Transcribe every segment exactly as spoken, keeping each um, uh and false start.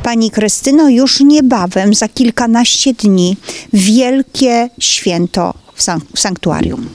Pani Krystyno, już niebawem, za kilkanaście dni, wielkie święto w, sank w sanktuarium.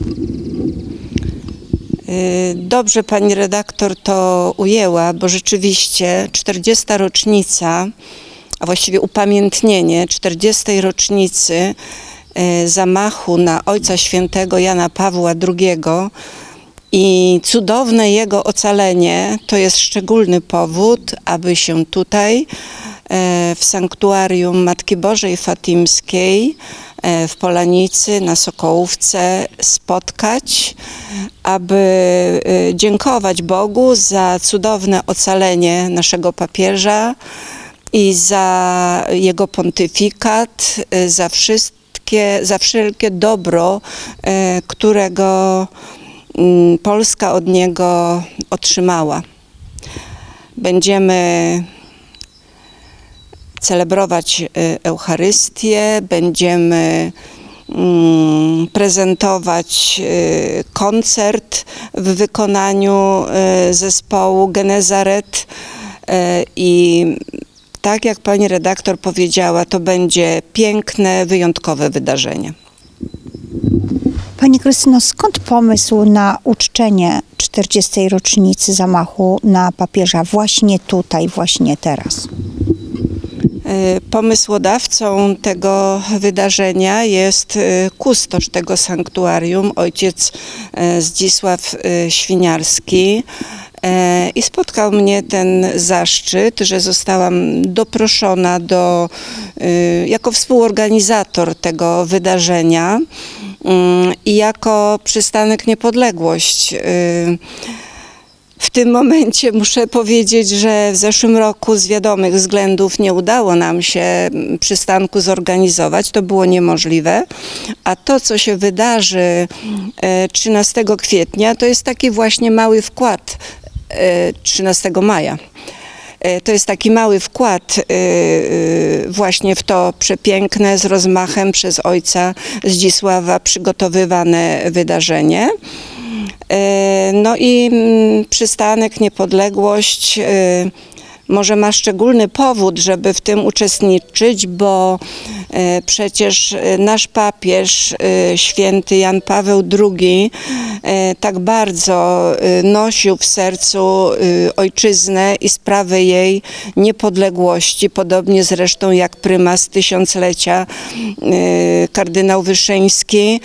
Dobrze pani redaktor to ujęła, bo rzeczywiście czterdziesta rocznica, a właściwie upamiętnienie czterdziestej rocznicy zamachu na Ojca Świętego Jana Pawła drugiego i cudowne jego ocalenie to jest szczególny powód, aby się tutaj w sanktuarium Matki Bożej Fatimskiej w Polanicy, na Sokołówce spotkać, aby dziękować Bogu za cudowne ocalenie naszego papieża i za jego pontyfikat, za wszystkie, za wszelkie dobro, którego Polska od niego otrzymała. Będziemy celebrować Eucharystię, będziemy prezentować koncert w wykonaniu zespołu Genezaret i tak jak pani redaktor powiedziała, to będzie piękne, wyjątkowe wydarzenie. Pani Krystyno, skąd pomysł na uczczenie czterdziestej rocznicy zamachu na papieża właśnie tutaj, właśnie teraz? Pomysłodawcą tego wydarzenia jest kustosz tego sanktuarium, ojciec Zdzisław Świniarski. I spotkał mnie ten zaszczyt, że zostałam doproszona do, jako współorganizator tego wydarzenia i jako przystanek Niepodległość. W tym momencie muszę powiedzieć, że w zeszłym roku z wiadomych względów nie udało nam się przystanku zorganizować. To było niemożliwe. A to, co się wydarzy trzynastego kwietnia, to jest taki właśnie mały wkład trzynastego maja. To jest taki mały wkład właśnie w to przepiękne, z rozmachem przez ojca Zdzisława przygotowywane wydarzenie. No i przystanek Niepodległość może ma szczególny powód, żeby w tym uczestniczyć, bo przecież nasz papież, święty Jan Paweł drugi, tak bardzo nosił w sercu ojczyznę i sprawę jej niepodległości, podobnie zresztą jak prymas tysiąclecia, kardynał Wyszyński.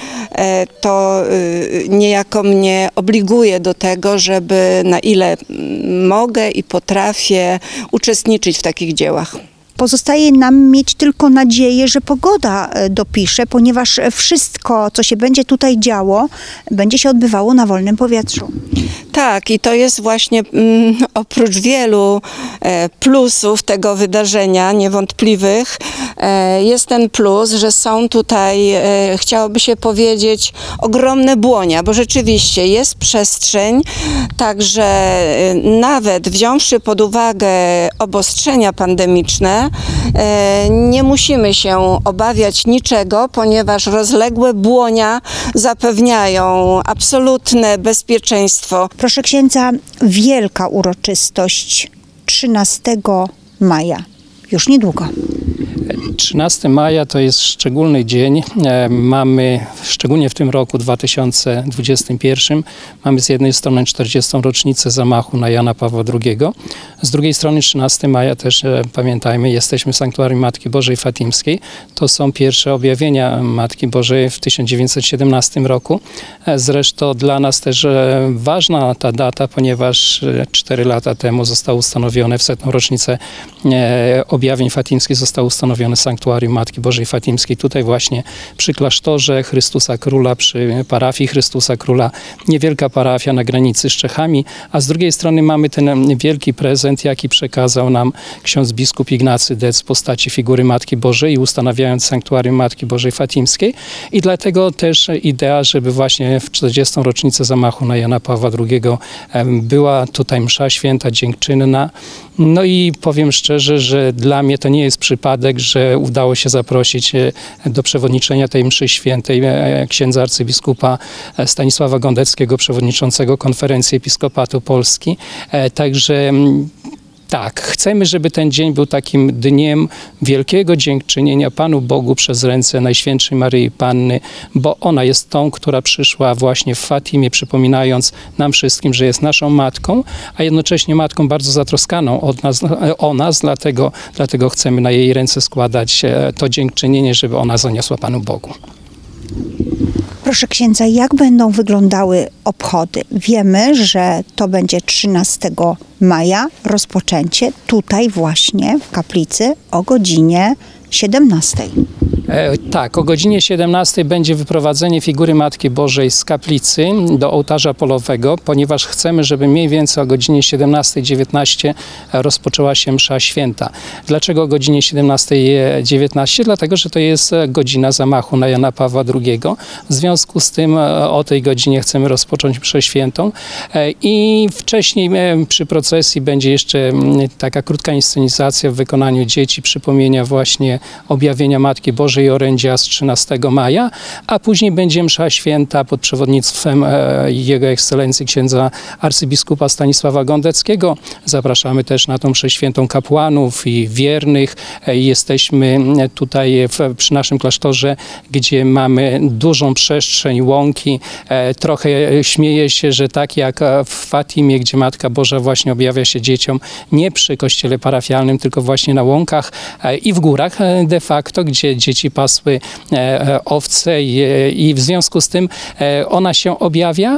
To niejako mnie obliguje do tego, żeby na ile mogę i potrafię uczestniczyć w takich dziełach. Pozostaje nam mieć tylko nadzieję, że pogoda dopisze, ponieważ wszystko, co się będzie tutaj działo, będzie się odbywało na wolnym powietrzu. Tak, i to jest właśnie mm, oprócz wielu e, plusów tego wydarzenia, niewątpliwych, e, jest ten plus, że są tutaj, e, chciałoby się powiedzieć, ogromne błonia, bo rzeczywiście jest przestrzeń, także e, nawet wziąwszy pod uwagę obostrzenia pandemiczne, e, nie musimy się obawiać niczego, ponieważ rozległe błonia zapewniają absolutne bezpieczeństwo. Proszę księdza, wielka uroczystość trzynastego maja, już niedługo. trzynastego maja to jest szczególny dzień. Mamy, szczególnie w tym roku dwa tysiące dwudziestym pierwszym, mamy z jednej strony czterdziestą rocznicę zamachu na Jana Pawła drugiego, z drugiej strony trzynastego maja też, pamiętajmy, jesteśmy w sanktuarium Matki Bożej Fatimskiej. To są pierwsze objawienia Matki Bożej w tysiąc dziewięćset siedemnastym roku. Zresztą dla nas też ważna ta data, ponieważ cztery lata temu zostało ustanowione, w setną rocznicę objawień fatimskich zostało ustanowione sanktuarium Matki Bożej Fatimskiej. Tutaj właśnie przy klasztorze Chrystusa Króla, przy parafii Chrystusa Króla, niewielka parafia na granicy z Czechami, a z drugiej strony mamy ten wielki prezent, jaki przekazał nam ksiądz biskup Ignacy Dec w postaci figury Matki Bożej, ustanawiając sanktuarium Matki Bożej Fatimskiej. I dlatego też idea, żeby właśnie w czterdziestą rocznicę zamachu na Jana Pawła drugiego była tutaj msza święta dziękczynna. No i powiem szczerze, że dla mnie to nie jest przypadek, że udało się zaprosić do przewodniczenia tej mszy świętej księdza arcybiskupa Stanisława Gondeckiego, przewodniczącego Konferencji Episkopatu Polski. Także Tak, chcemy, żeby ten dzień był takim dniem wielkiego dziękczynienia Panu Bogu przez ręce Najświętszej Maryi Panny, bo ona jest tą, która przyszła właśnie w Fatimie, przypominając nam wszystkim, że jest naszą matką, a jednocześnie matką bardzo zatroskaną od nas, o nas, dlatego, dlatego chcemy na jej ręce składać to dziękczynienie, żeby ona zaniosła Panu Bogu. Proszę księdza, jak będą wyglądały obchody? Wiemy, że to będzie trzynastego maja rozpoczęcie tutaj właśnie w kaplicy o godzinie siedemnastej. E, tak, o godzinie siedemnastej będzie wyprowadzenie figury Matki Bożej z kaplicy do ołtarza polowego, ponieważ chcemy, żeby mniej więcej o godzinie siedemnastej dziewiętnaście rozpoczęła się msza święta. Dlaczego o godzinie siedemnastej dziewiętnaście? Dlatego, że to jest godzina zamachu na Jana Pawła drugiego. W związku z tym o tej godzinie chcemy rozpocząć mszę świętą e, i wcześniej e, przy procesji będzie jeszcze taka krótka inscenizacja w wykonaniu dzieci, przypomnienia właśnie objawienia Matki Bożej i orędzia z trzynastego maja, a później będzie msza święta pod przewodnictwem e, Jego Ekscelencji księdza arcybiskupa Stanisława Gondeckiego. Zapraszamy też na tą mszę świętą kapłanów i wiernych. E, jesteśmy tutaj w, przy naszym klasztorze, gdzie mamy dużą przestrzeń, łąki. E, trochę śmieję się, że tak jak w Fatimie, gdzie Matka Boża właśnie objawia się dzieciom, nie przy kościele parafialnym, tylko właśnie na łąkach e, i w górach e, de facto, gdzie dzieci pasły e, owce i, i w związku z tym e, ona się objawia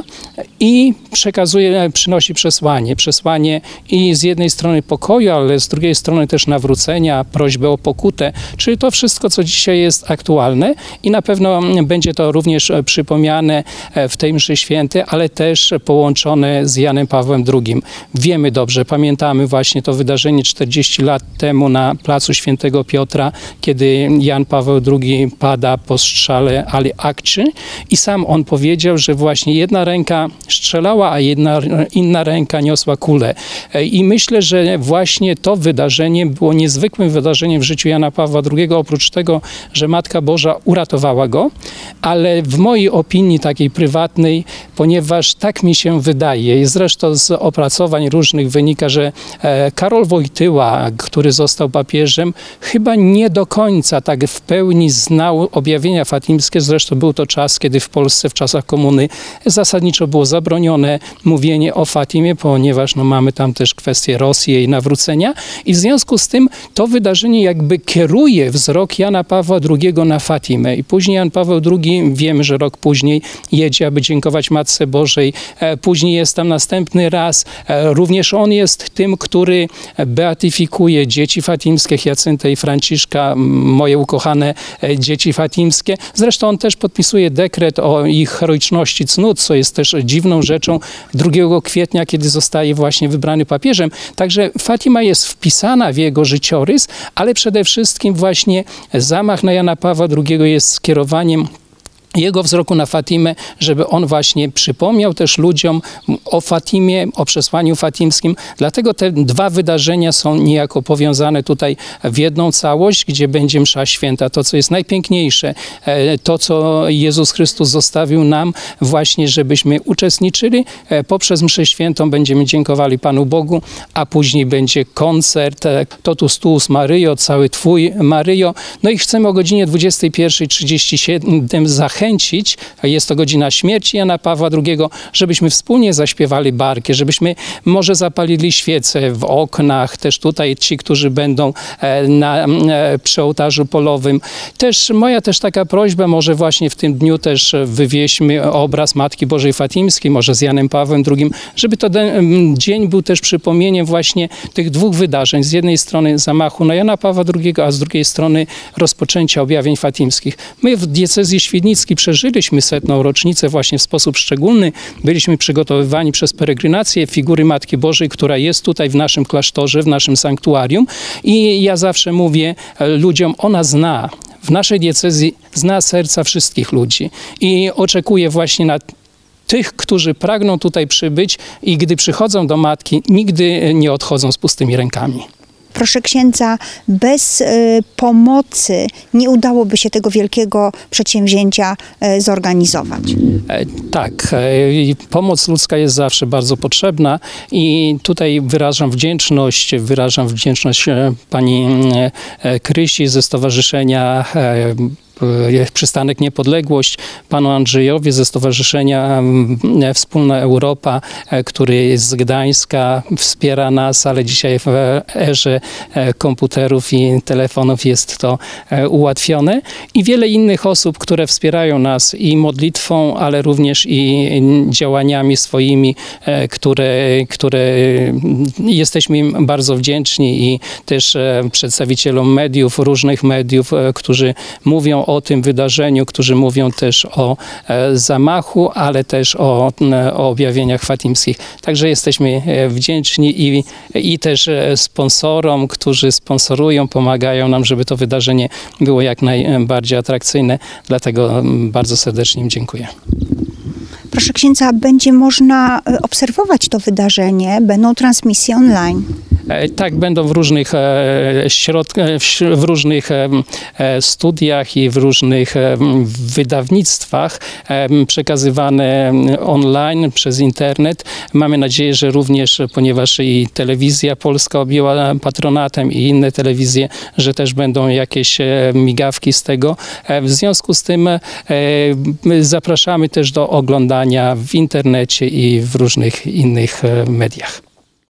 i przekazuje, przynosi przesłanie. Przesłanie i z jednej strony pokoju, ale z drugiej strony też nawrócenia, prośbę o pokutę, czyli to wszystko, co dzisiaj jest aktualne i na pewno będzie to również przypomniane w tej mszy świętej, ale też połączone z Janem Pawłem drugim. Wiemy dobrze, pamiętamy właśnie to wydarzenie czterdzieści lat temu na placu Świętego Piotra, kiedy Jan Paweł drugi pada po strzale Ali Akczy i sam on powiedział, że właśnie jedna ręka strzelała, a jedna, inna ręka niosła kulę. I myślę, że właśnie to wydarzenie było niezwykłym wydarzeniem w życiu Jana Pawła drugiego, oprócz tego, że Matka Boża uratowała go, ale w mojej opinii takiej prywatnej, ponieważ tak mi się wydaje i zresztą z opracowań różnych wynika, że Karol Wojtyła, który został papieżem, chyba nie do końca tak w pełni znał objawienia fatimskie. Zresztą był to czas, kiedy w Polsce w czasach komuny zasadniczo było zabronione mówienie o Fatimie, ponieważ no, mamy tam też kwestię Rosji i nawrócenia i w związku z tym to wydarzenie jakby kieruje wzrok Jana Pawła drugiego na Fatimę i później Jan Paweł drugi, wiemy, że rok później jedzie, aby dziękować Matce Bożej. Później jest tam następny raz. Również on jest tym, który beatyfikuje dzieci fatimskie, Hiacyntę i Franciszka, moje ukochane dzieci fatimskie. Zresztą on też podpisuje dekret o ich heroiczności cnót, co jest też dziwną rzeczą drugiego kwietnia, kiedy zostaje właśnie wybrany papieżem. Także Fatima jest wpisana w jego życiorys, ale przede wszystkim właśnie zamach na Jana Pawła drugiego jest skierowaniem jego wzroku na Fatimę, żeby on właśnie przypomniał też ludziom o Fatimie, o przesłaniu fatimskim. Dlatego te dwa wydarzenia są niejako powiązane tutaj w jedną całość, gdzie będzie msza święta. To, co jest najpiękniejsze, to, co Jezus Chrystus zostawił nam właśnie, żebyśmy uczestniczyli. Poprzez mszę świętą będziemy dziękowali Panu Bogu, a później będzie koncert Totus Tuus Maryjo, cały Twój Maryjo. No i chcemy o godzinie dwudziestej pierwszej trzydzieści siedem zachęcić, jest to godzina śmierci Jana Pawła drugiego, żebyśmy wspólnie zaśpiewali barkę, żebyśmy może zapalili świece w oknach, też tutaj ci, którzy będą na, przy ołtarzu polowym. Też moja też taka prośba, może właśnie w tym dniu też wywieźmy obraz Matki Bożej Fatimskiej, może z Janem Pawłem drugim, żeby to dzień był też przypomnieniem właśnie tych dwóch wydarzeń. Z jednej strony zamachu na Jana Pawła drugiego, a z drugiej strony rozpoczęcia objawień fatimskich. My w diecezji świdnickiej przeżyliśmy setną rocznicę właśnie w sposób szczególny. Byliśmy przygotowywani przez peregrinację figury Matki Bożej, która jest tutaj w naszym klasztorze, w naszym sanktuarium i ja zawsze mówię ludziom, ona zna, w naszej diecezji zna serca wszystkich ludzi i oczekuje właśnie na tych, którzy pragną tutaj przybyć i gdy przychodzą do Matki, nigdy nie odchodzą z pustymi rękami. Proszę księdza, bez y, pomocy nie udałoby się tego wielkiego przedsięwzięcia y, zorganizować. E, Tak, e, i pomoc ludzka jest zawsze bardzo potrzebna i tutaj wyrażam wdzięczność, wyrażam wdzięczność e, pani e, e, Krysi ze Stowarzyszenia e, Przystanek Niepodległość, panu Andrzejowi ze Stowarzyszenia Wspólna Europa, który jest z Gdańska, wspiera nas, ale dzisiaj w erze komputerów i telefonów jest to ułatwione. I wiele innych osób, które wspierają nas i modlitwą, ale również i działaniami swoimi, które, które jesteśmy im bardzo wdzięczni i też przedstawicielom mediów, różnych mediów, którzy mówią o tym wydarzeniu, którzy mówią też o e, zamachu, ale też o, o objawieniach fatimskich. Także jesteśmy wdzięczni i, i też sponsorom, którzy sponsorują, pomagają nam, żeby to wydarzenie było jak najbardziej atrakcyjne. Dlatego bardzo serdecznie im dziękuję. Proszę księdza, będzie można obserwować to wydarzenie, będą transmisje online. Tak, będą w różnych środkach, w różnych studiach i w różnych wydawnictwach przekazywane online przez internet. Mamy nadzieję, że również, ponieważ i telewizja polska objęła patronatem i inne telewizje, że też będą jakieś migawki z tego. W związku z tym zapraszamy też do oglądania w internecie i w różnych innych mediach.